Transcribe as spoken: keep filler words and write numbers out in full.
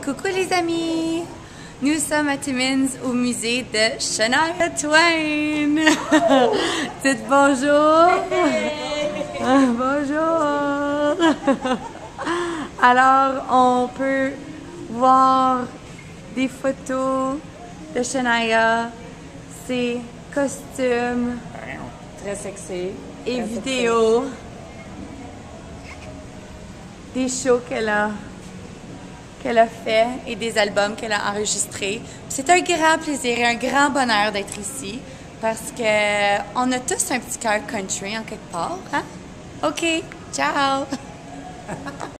Coucou les amis! Nous sommes à Timmins au musée de Shania Twain! Dites bonjour! Ah, bonjour! Alors, on peut voir des photos de Shania, ses costumes, Très sexy. et Très vidéos, des shows qu'elle a, qu'elle a fait et des albums qu'elle a enregistrés. C'est un grand plaisir et un grand bonheur d'être ici parce que on a tous un petit cœur country en quelque part, hein? OK, ciao!